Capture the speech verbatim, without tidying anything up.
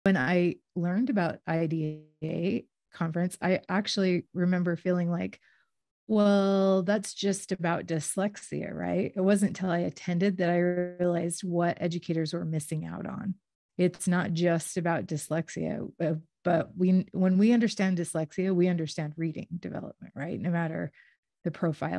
When I learned about I D A conference, I actually remember feeling like, well, that's just about dyslexia, right? It wasn't until I attended that I realized what educators were missing out on. It's not just about dyslexia, uh, but we when we understand dyslexia, we understand reading development, right? No matter the profile